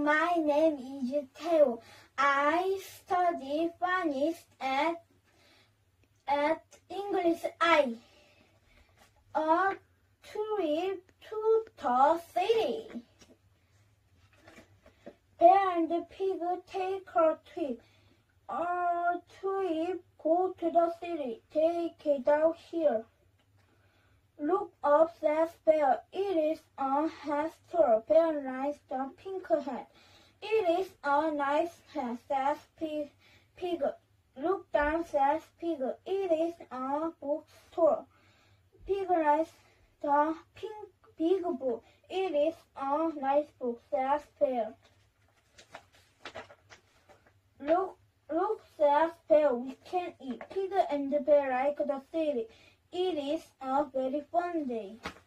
my name is Theo. I study Spanish at English I. A trip to the city. Bear and Pig take a trip. A trip, go to the city. Take it out here. Look up, says Bear. It is a hat store. Bear likes the pink hat. It is a nice hat, says Pig. Look down, says Pig. It is a bookstore. Pig likes the big book. It is a nice book, says Bear. Look, says Bear. We can eat. Pig and Bear like the city. It is a very fun day.